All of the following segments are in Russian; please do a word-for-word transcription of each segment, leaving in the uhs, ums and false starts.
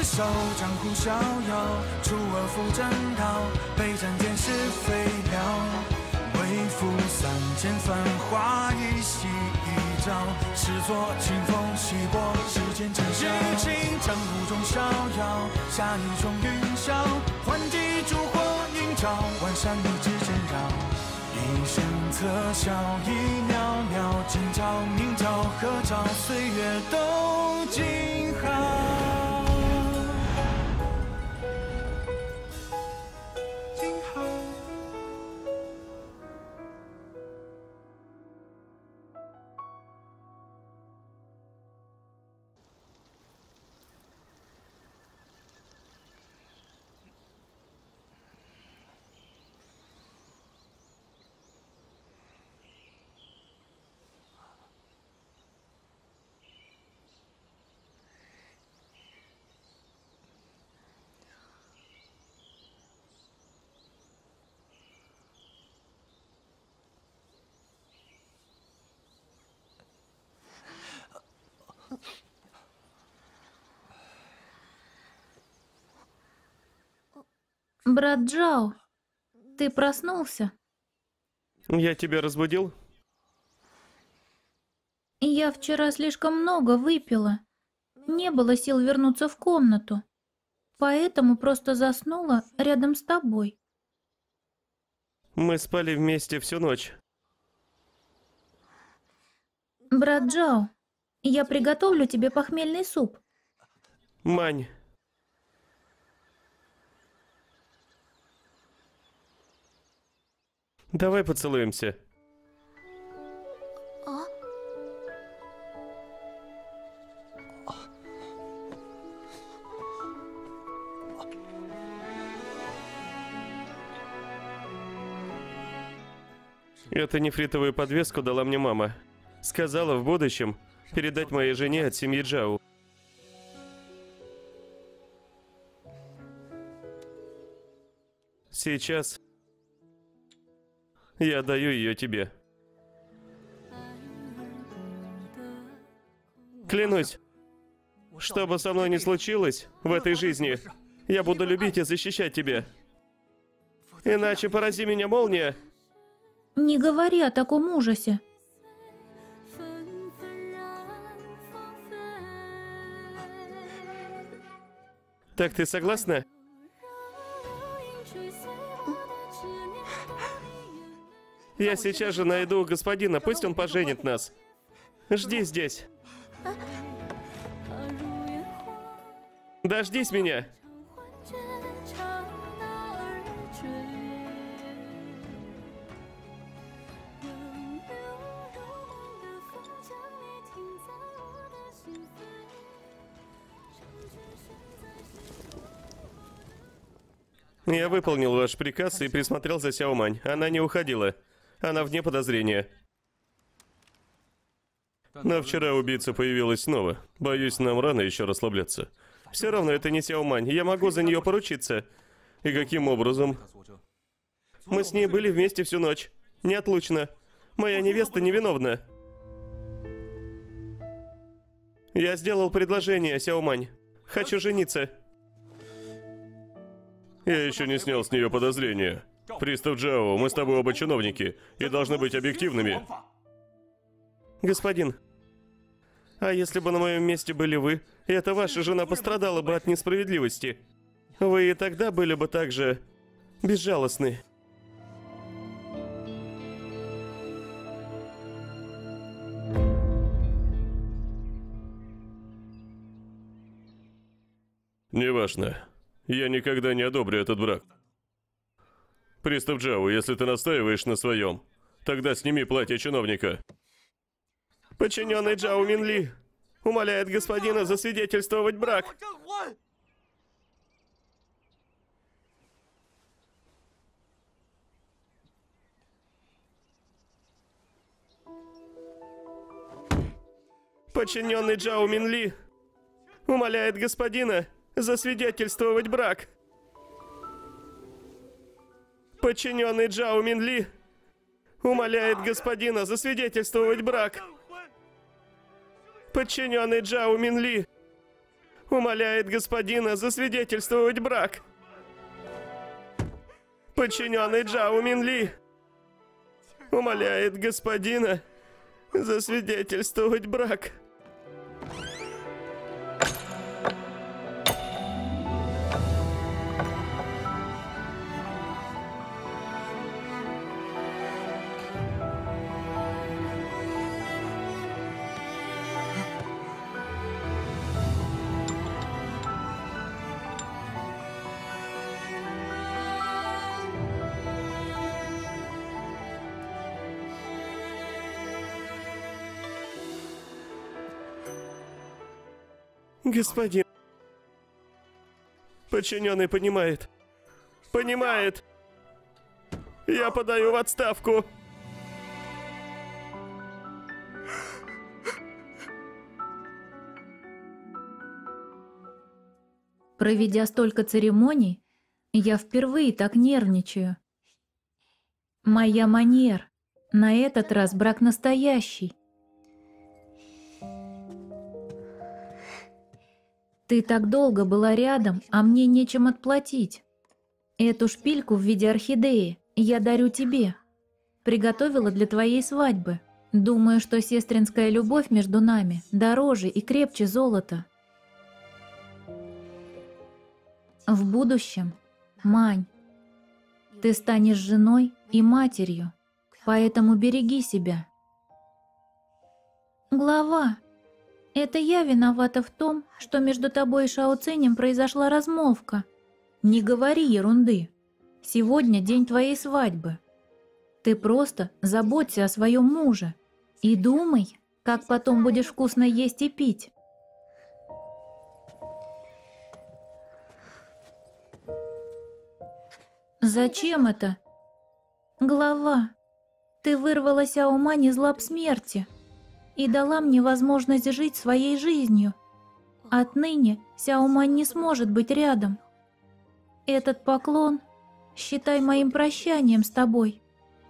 手江湖逍遥，出尔复正道，备战见是非了。为赋三千繁华一夕一朝，视作清风洗过世间尘嚣。日清江湖中逍遥，下一重云霄，换几烛火映照，万山一直缠绕。一声策晓，一袅袅，今朝明朝合照，岁月都静好。静好。 Брат Джао, ты проснулся? Я тебя разбудил? Я вчера слишком много выпила. Не было сил вернуться в комнату. Поэтому просто заснула рядом с тобой. Мы спали вместе всю ночь. Брат Джао, я приготовлю тебе похмельный суп. Мань. Давай поцелуемся. А? Эту нефритовую подвеску дала мне мама. Сказала в будущем передать моей жене от семьи Джао. Сейчас я даю ее тебе. Клянусь, что бы со мной ни случилось в этой жизни, я буду любить и защищать тебя. Иначе порази меня молния. Не говори о таком ужасе. Так ты согласна? Я сейчас же найду господина, пусть он поженит нас. Жди здесь. Дождись меня. Я выполнил ваш приказ и присмотрел за Сяо Мань. Она не уходила. Она вне подозрения. Но вчера убийца появилась снова. Боюсь, нам рано еще расслабляться. Все равно это не Сяо Мань. Я могу за нее поручиться. И каким образом? Мы с ней были вместе всю ночь. Неотлучно. Моя невеста невиновна. Я сделал предложение, Сяо Мань. Хочу жениться. Я еще не снял с нее подозрения. Пристав Джао, мы с тобой оба чиновники и должны быть объективными. Господин, а если бы на моем месте были вы, эта ваша жена пострадала бы от несправедливости. Вы и тогда были бы так же безжалостны. Неважно. Я никогда не одобрю этот брак. Пристав Джао, если ты настаиваешь на своем, тогда сними платье чиновника. Подчиненный Джао Минли умоляет господина засвидетельствовать брак. Подчиненный Джао Минли умоляет господина засвидетельствовать брак. Подчиненный Джао Минли умоляет господина засвидетельствовать брак. Подчиненный Джао Минли умоляет господина засвидетельствовать брак. Подчиненный Джао Минли умоляет господина засвидетельствовать брак. Господин. Подчиненный понимает. Понимает. Я подаю в отставку. Проведя столько церемоний, я впервые так нервничаю. Моя Маньер. На этот раз брак настоящий. Ты так долго была рядом, а мне нечем отплатить. Эту шпильку в виде орхидеи я дарю тебе. Приготовила для твоей свадьбы. Думаю, что сестринская любовь между нами дороже и крепче золота. В будущем, Мань, ты станешь женой и матерью, поэтому береги себя. Глава. Это я виновата в том, что между тобой и Шао Цинем произошла размолвка. Не говори ерунды. Сегодня день твоей свадьбы. Ты просто заботься о своем муже и думай, как потом будешь вкусно есть и пить. Зачем это? Глава, ты вырвала Сяо Мань из лап смерти и дала мне возможность жить своей жизнью. Отныне Сяо Мань не сможет быть рядом. Этот поклон считай моим прощанием с тобой.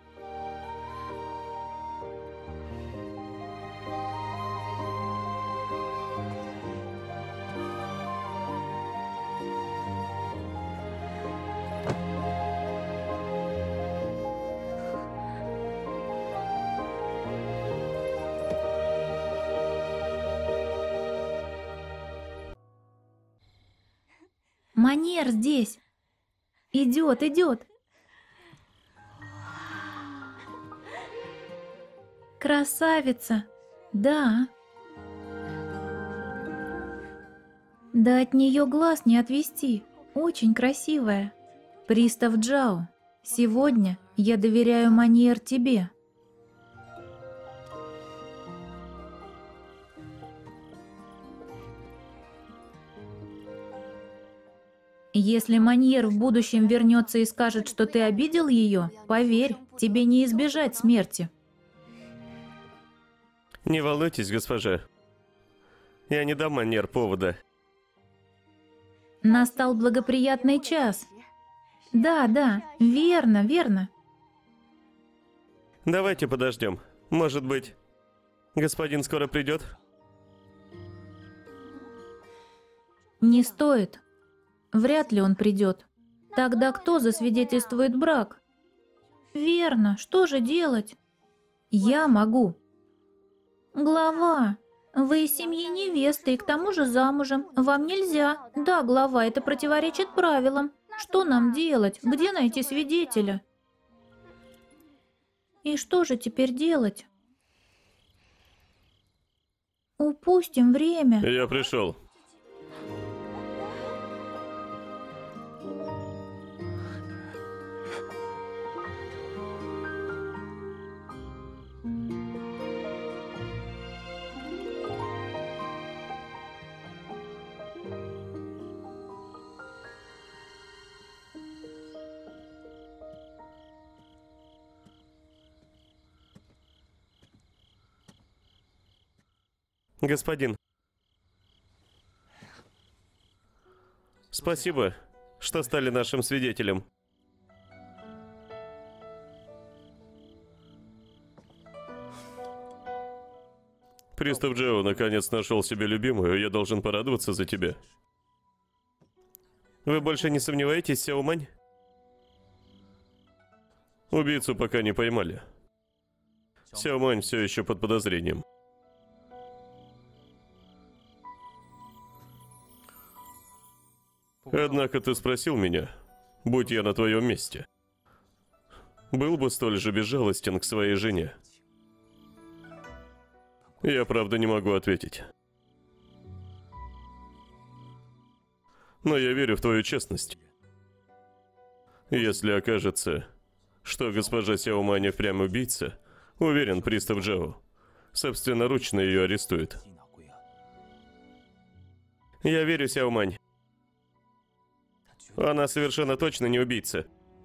Маньер здесь. Идет, идет. Красавица. Да. Да от нее глаз не отвести. Очень красивая. Пристав Джао, сегодня я доверяю Маньер тебе. Если Маньер в будущем вернется и скажет, что ты обидел ее, поверь, тебе не избежать смерти. Не волнуйтесь, госпожа. Я не дам Маньер повода. Настал благоприятный час. Да, да, верно, верно. Давайте подождем. Может быть, господин скоро придет? Не стоит. Вряд ли он придет. Тогда кто засвидетельствует брак? Верно, что же делать? Я могу. Глава, вы из семьи невесты и к тому же замужем. Вам нельзя. Да, глава, это противоречит правилам. Что нам делать? Где найти свидетеля? И что же теперь делать? Упустим время. Я пришел. Господин. Спасибо, что стали нашим свидетелем. Пристав Джао наконец нашел себе любимую, я должен порадоваться за тебя. Вы больше не сомневаетесь, Сяомань? Убийцу пока не поймали. Сяомань все еще под подозрением. Однако ты спросил меня, будь я на твоем месте, был бы столь же безжалостен к своей жене? Я правда не могу ответить. Но я верю в твою честность. Если окажется, что госпожа Сяомань впрямь убийца, уверен, пристав Джао собственноручно ее арестует. Я верю, Сяомань. Она совершенно точно не убийца.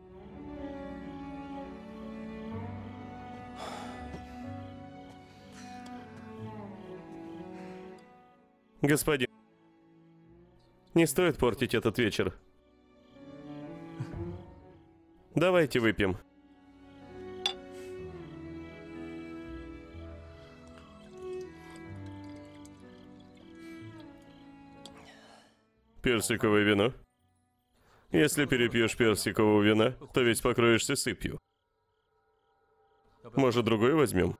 Господин, не стоит портить этот вечер. Давайте выпьем. Персиковое вино? Если перепьешь персикового вина, то весь покроешься сыпью. Может, другой возьмем?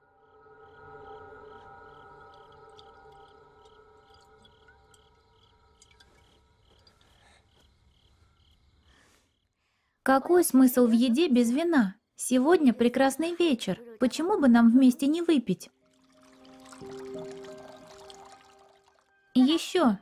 Какой смысл в еде без вина? Сегодня прекрасный вечер. Почему бы нам вместе не выпить? И еще.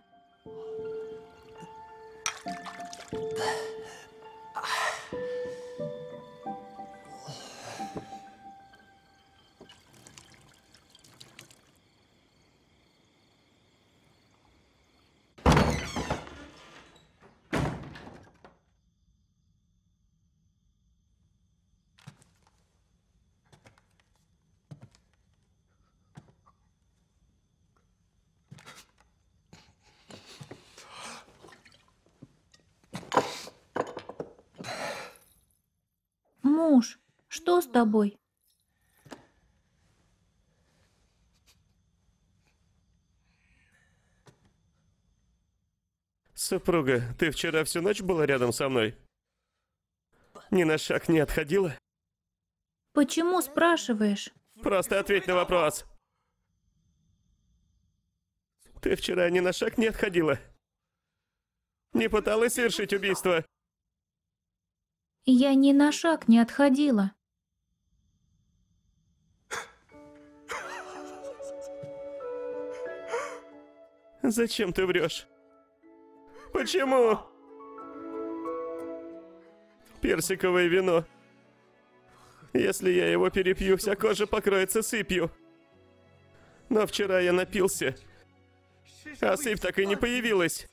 Муж, что с тобой? Супруга, ты вчера всю ночь была рядом со мной? Ни на шаг не отходила? Почему спрашиваешь? Просто ответь на вопрос. Ты вчера ни на шаг не отходила? Не пыталась совершить убийство? Я ни на шаг не отходила. Зачем ты врешь? Почему? Персиковое вино. Если я его перепью, вся кожа покроется сыпью. Но вчера я напился, а сыпь так и не появилась.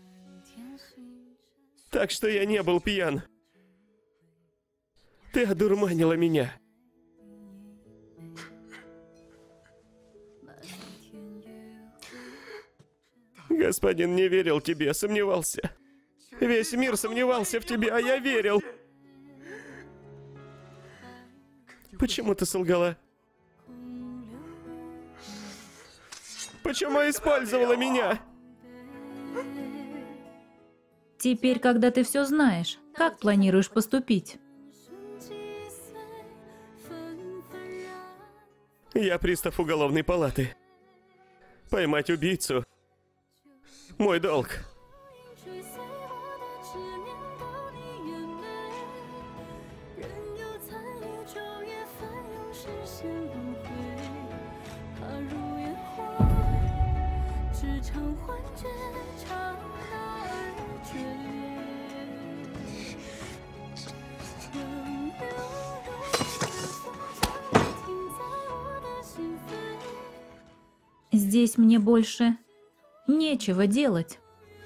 Так что я не был пьян. Ты одурманила меня. Господин не верил тебе, сомневался. Весь мир сомневался в тебе, а я верил. Почему ты солгала? Почему использовала меня? Теперь, когда ты все знаешь, как планируешь поступить? Я пристав уголовной палаты. Поймать убийцу — мой долг. Здесь мне больше нечего делать.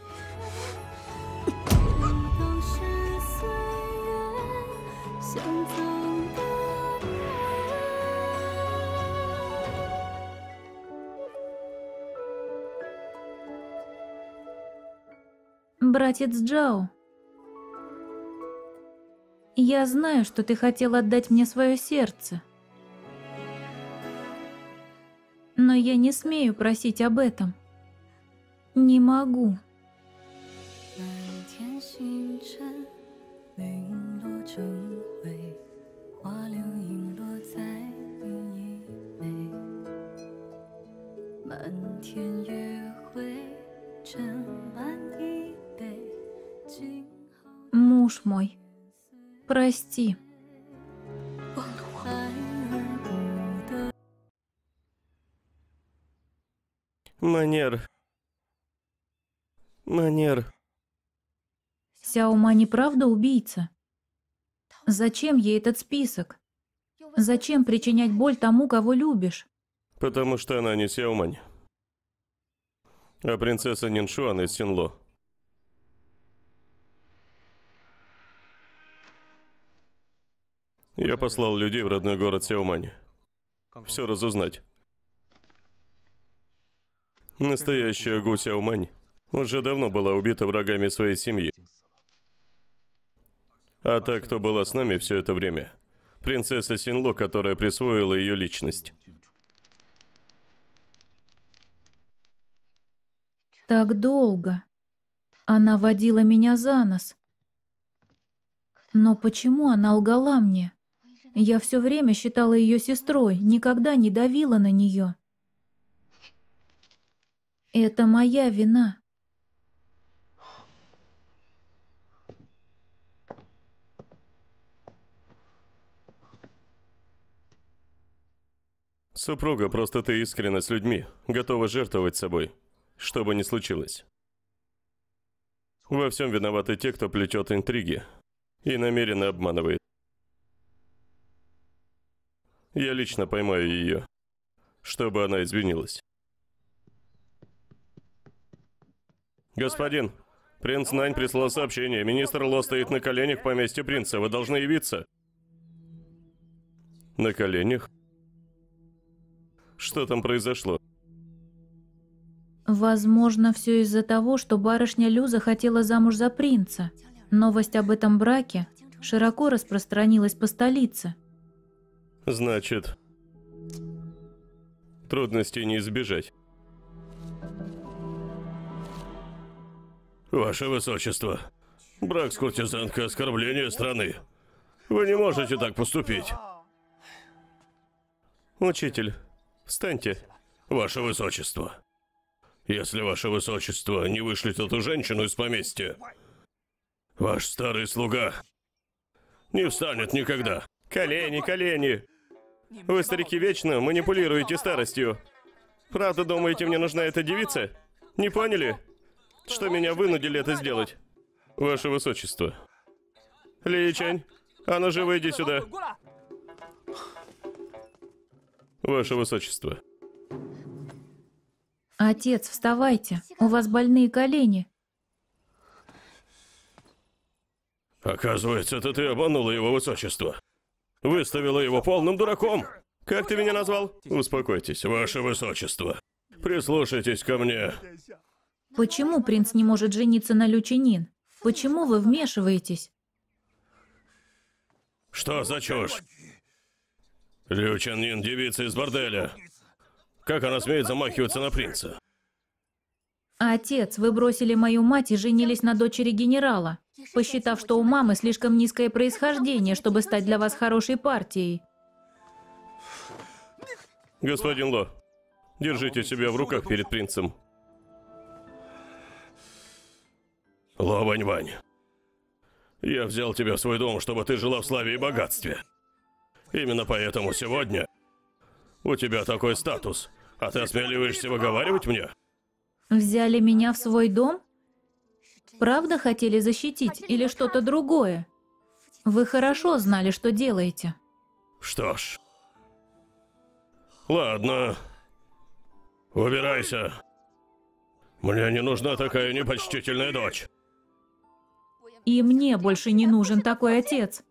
Братец Джао, я знаю, что ты хотел отдать мне свое сердце. Но я не смею просить об этом. Не могу. 满天星辰，零落成灰，花流影落在你衣袂。满天月辉，斟满一杯，今后 Муж мой, прости. 爱而不得。 Манер. Манер. Сяомань правда убийца? Зачем ей этот список? Зачем причинять боль тому, кого любишь? Потому что она не Сяомань, а принцесса Ниншуан из Синло. Я послал людей в родной город Сяомань. Все разузнать. Настоящая Гу Сяомань уже давно была убита врагами своей семьи. А та, кто была с нами все это время, принцесса Синло, которая присвоила ее личность. Так долго. Она водила меня за нос. Но почему она лгала мне? Я все время считала ее сестрой, никогда не давила на нее. Это моя вина. Супруга, просто ты искренна с людьми, готова жертвовать собой, что бы ни случилось. Во всем виноваты те, кто плетет интриги и намеренно обманывает. Я лично поймаю ее, чтобы она извинилась. Господин, принц Нань прислал сообщение. Министр Ло стоит на коленях в поместье принца. Вы должны явиться. На коленях? Что там произошло? Возможно, все из-за того, что барышня Лю захотела замуж за принца. Новость об этом браке широко распространилась по столице. Значит, трудностей не избежать. Ваше Высочество, брак с куртизанкой — оскорбление страны. Вы не можете так поступить. Учитель, встаньте. Ваше Высочество, если Ваше Высочество не вышлет эту женщину из поместья, ваш старый слуга не встанет никогда. Колени, колени. Вы, старики, вечно манипулируете старостью. Правда думаете, мне нужна эта девица? Не поняли? Что меня вынудили это сделать? Ваше Высочество. Ли Чань, а ну живо иди сюда. Ваше Высочество. Отец, вставайте, у вас больные колени. Оказывается, это ты обманула его Высочество. Выставила его полным дураком. Как ты меня назвал? Успокойтесь, Ваше Высочество. Прислушайтесь ко мне. Почему принц не может жениться на Лю Чинин? Почему вы вмешиваетесь? Что за чушь? Лю Чинин — девица из борделя. Как она смеет замахиваться на принца? Отец, вы бросили мою мать и женились на дочери генерала, посчитав, что у мамы слишком низкое происхождение, чтобы стать для вас хорошей партией. Господин Ло, держите себя в руках перед принцем. Ло Вань-Вань, я взял тебя в свой дом, чтобы ты жила в славе и богатстве. Именно поэтому сегодня у тебя такой статус, а ты осмеливаешься выговаривать мне? Взяли меня в свой дом? Правда хотели защитить или что-то другое? Вы хорошо знали, что делаете. Что ж. Ладно. Убирайся. Мне не нужна такая непочтительная дочь. И мне больше не нужен такой отец.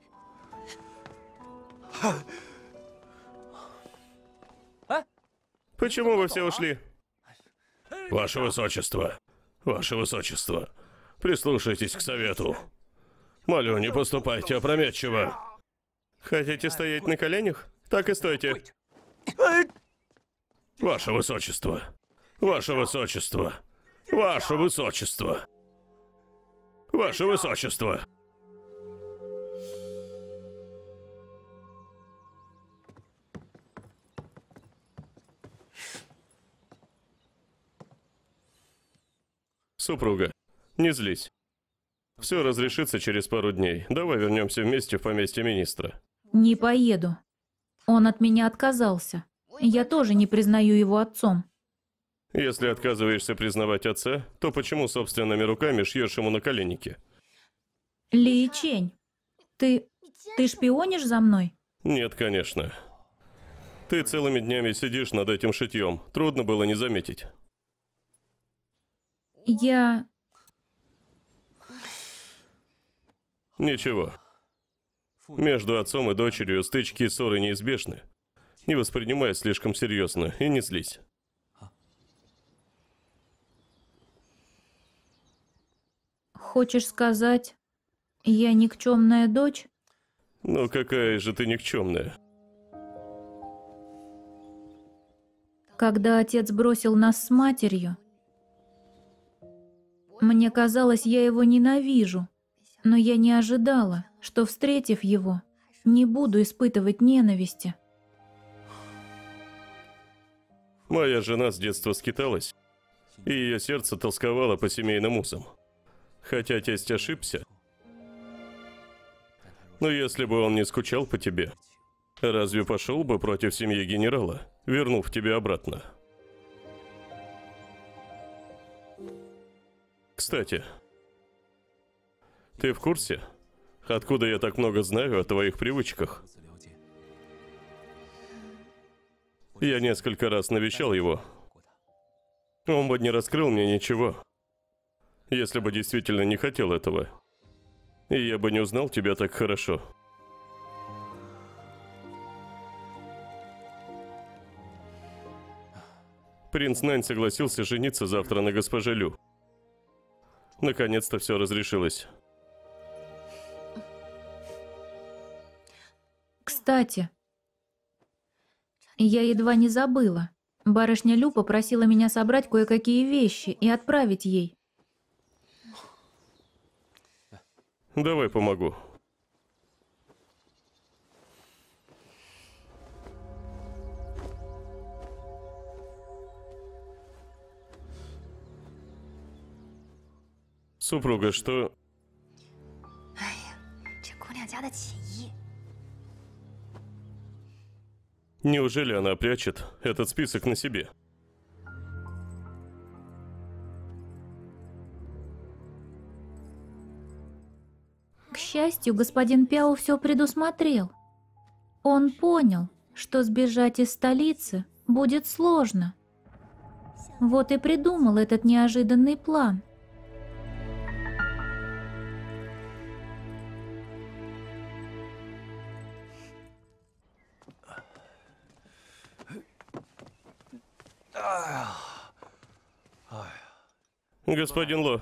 Почему вы все ушли? Ваше Высочество, Ваше Высочество, прислушайтесь к совету. Молю, не поступайте опрометчиво. Хотите стоять на коленях? Так и стойте. Ваше Высочество! Ваше Высочество! Ваше Высочество! Ваше Высочество! Супруга, не злись. Все разрешится через пару дней. Давай вернемся вместе в поместье министра. Не поеду. Он от меня отказался. Я тоже не признаю его отцом. Если отказываешься признавать отца, то почему собственными руками шьешь ему наколенники? Ли Чень, ты... ты шпионишь за мной? Нет, конечно. Ты целыми днями сидишь над этим шитьем. Трудно было не заметить. Я... Ничего. Между отцом и дочерью стычки и ссоры неизбежны. Не воспринимай слишком серьезно и не злись. Хочешь сказать, я никчемная дочь? Ну какая же ты никчемная. Когда отец бросил нас с матерью, мне казалось, я его ненавижу, но я не ожидала, что, встретив его, не буду испытывать ненависти. Моя жена с детства скиталась, и ее сердце тосковало по семейным узам. Хотя тесть ошибся. Но если бы он не скучал по тебе, разве пошел бы против семьи генерала, вернув тебя обратно? Кстати, ты в курсе, откуда я так много знаю о твоих привычках? Я несколько раз навещал его. Он бы не раскрыл мне ничего, если бы действительно не хотел этого. И я бы не узнал тебя так хорошо. Принц Нань согласился жениться завтра на госпоже Лю. Наконец-то все разрешилось. Кстати, я едва не забыла. Барышня Лю попросила меня собрать кое-какие вещи и отправить ей. Давай помогу. Супруга, что... 哎呀，这姑娘家的起义。 Неужели она прячет этот список на себе? К счастью, господин Пяо все предусмотрел. Он понял, что сбежать из столицы будет сложно. Вот и придумал этот неожиданный план. Господин Ло.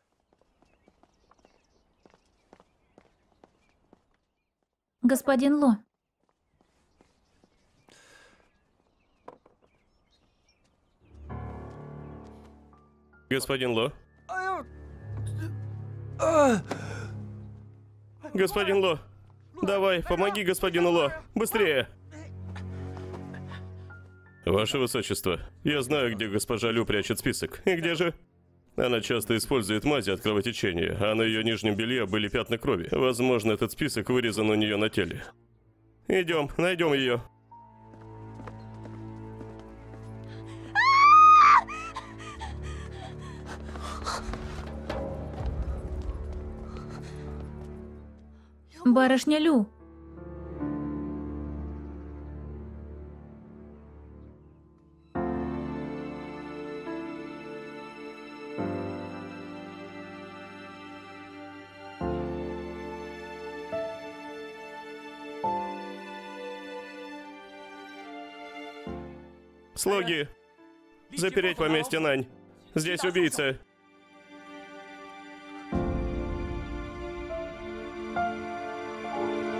Господин Ло. Господин Ло. Господин Ло. Давай, помоги господину Ло. Быстрее. Ваше Высочество, я знаю, где госпожа Лю прячет список. И где же? Она часто использует мази от кровотечения, а на ее нижнем белье были пятна крови. Возможно, этот список вырезан у нее на теле. Идем, найдем ее. Барышня Лю. Слуги, запереть поместье Нань. Здесь убийца.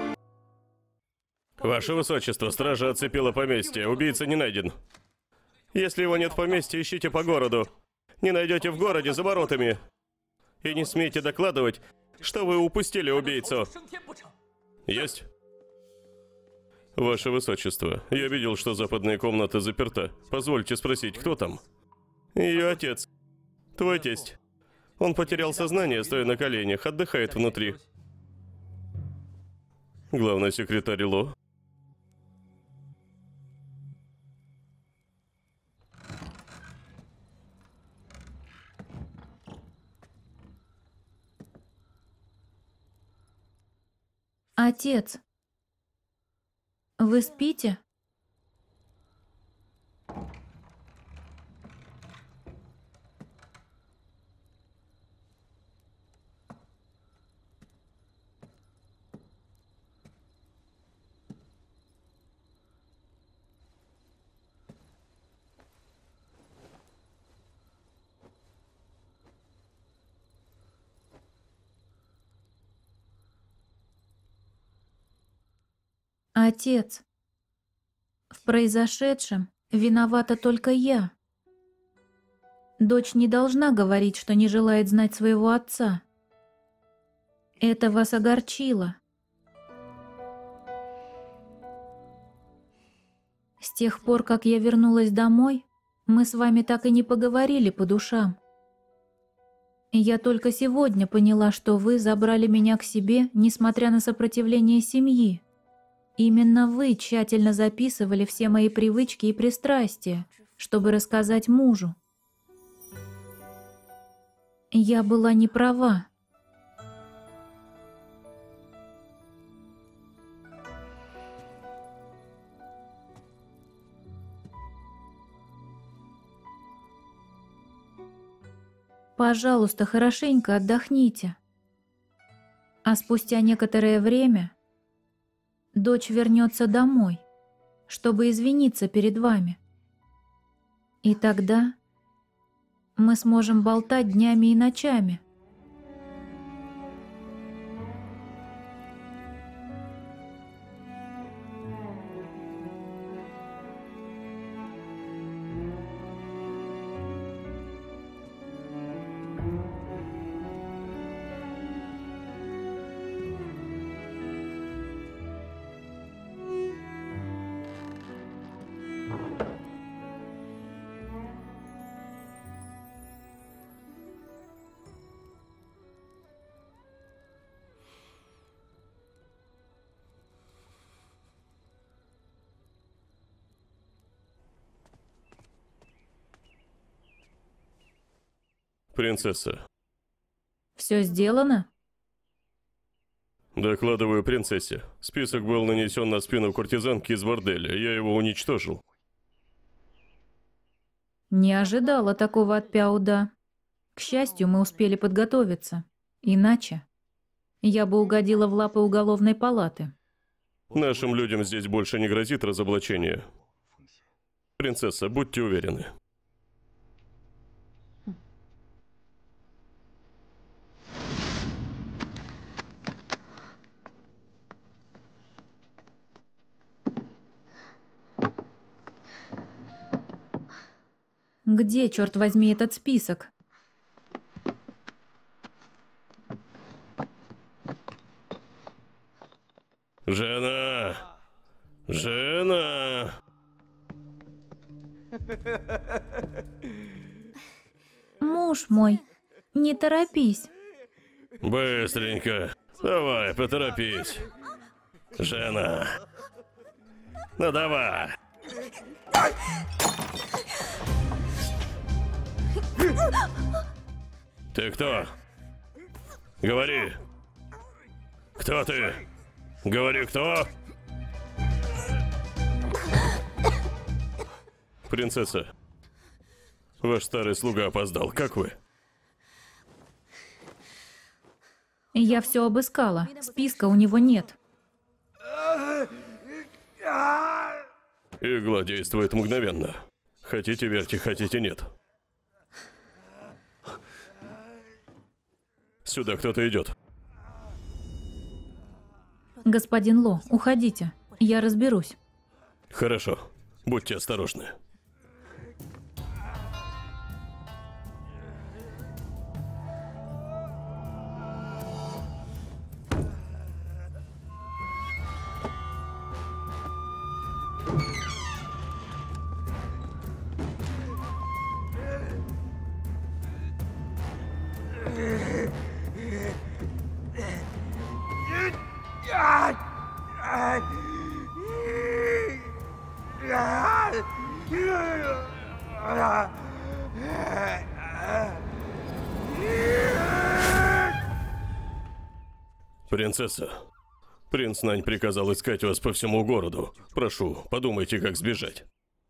Ваше Высочество, стража оцепила поместье. Убийца не найден. Если его нет в поместье, ищите по городу. Не найдете в городе, за воротами. И не смейте докладывать, что вы упустили убийцу. Есть? Ваше Высочество, я видел, что западная комната заперта. Позвольте спросить, кто там? Ее отец. Твой тесть. Он потерял сознание, стоя на коленях, отдыхает внутри. Главный секретарь Ло. Отец, вы спите? Отец, в произошедшем виновата только я. Дочь не должна говорить, что не желает знать своего отца. Это вас огорчило. С тех пор, как я вернулась домой, мы с вами так и не поговорили по душам. И я только сегодня поняла, что вы забрали меня к себе, несмотря на сопротивление семьи. Именно вы тщательно записывали все мои привычки и пристрастия, чтобы рассказать мужу. Я была не права. Пожалуйста, хорошенько отдохните. А спустя некоторое время дочь вернется домой, чтобы извиниться перед вами. И тогда мы сможем болтать днями и ночами. Принцесса. Все сделано? Докладываю принцессе. Список был нанесен на спину куртизанки из борделя. Я его уничтожил. Не ожидала такого от Пяуда. К счастью, мы успели подготовиться. Иначе я бы угодила в лапы уголовной палаты. Нашим людям здесь больше не грозит разоблачение. Принцесса, будьте уверены. Где, черт возьми, этот список? Жена! Жена! Муж мой, не торопись. Быстренько. Давай, поторопись. Жена. Ну давай. Ты кто? Говори. Кто ты? Говори, кто? Принцесса. Ваш старый слуга опоздал. Как вы? Я все обыскала. Списка у него нет. Игла действует мгновенно. Хотите верьте, хотите нет. Сюда кто-то идет. Господин Ло, уходите. Я разберусь. Хорошо. Будьте осторожны. Принцесса, принц Нань приказал искать вас по всему городу. Прошу, подумайте, как сбежать.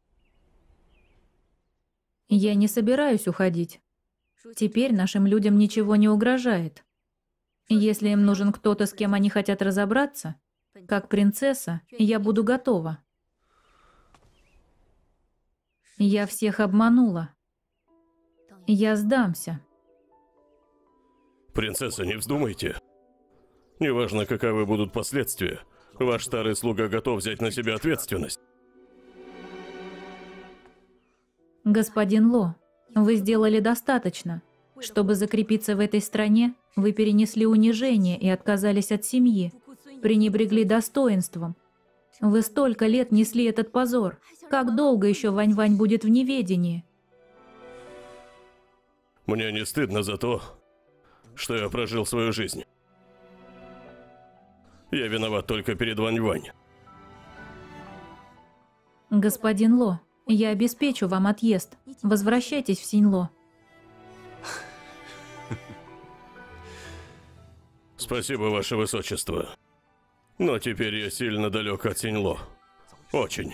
Я не собираюсь уходить. Теперь нашим людям ничего не угрожает. Если им нужен кто-то, с кем они хотят разобраться, как принцесса, я буду готова. Я всех обманула. Я сдамся. Принцесса, не вздумайте. Неважно, каковы будут последствия, ваш старый слуга готов взять на себя ответственность. Господин Ло, вы сделали достаточно. Чтобы закрепиться в этой стране, вы перенесли унижение и отказались от семьи, пренебрегли достоинством. Вы столько лет несли этот позор. Как долго еще Вань-Вань будет в неведении? Мне не стыдно за то, что я прожил свою жизнь. Я виноват только перед Вань-Вань. Господин Ло, я обеспечу вам отъезд. Возвращайтесь в Синьло. Спасибо, ваше высочество. Но теперь я сильно далек от Синьло. Очень.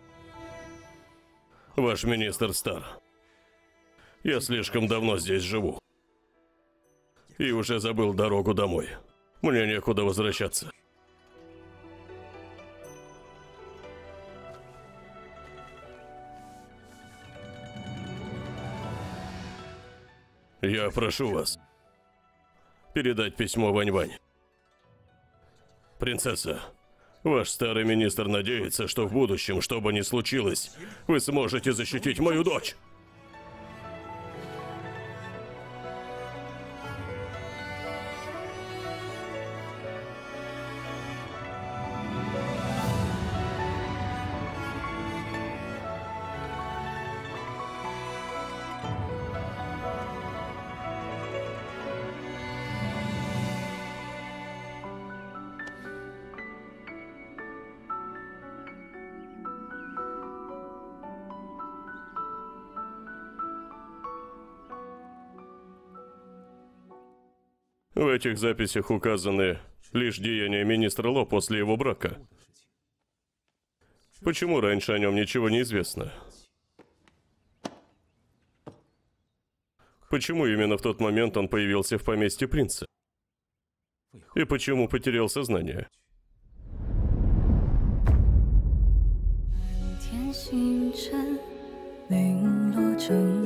Ваш министр стар. Я слишком давно здесь живу. И уже забыл дорогу домой. Мне некуда возвращаться. Я прошу вас передать письмо Вань-Вань. Принцесса, ваш старый министр надеется, что в будущем, что бы ни случилось, вы сможете защитить мою дочь. В этих записях указаны лишь деяния министра Ло после его брака. Почему раньше о нем ничего не известно? Почему именно в тот момент он появился в поместье принца? И почему потерял сознание? 满天星辰零落成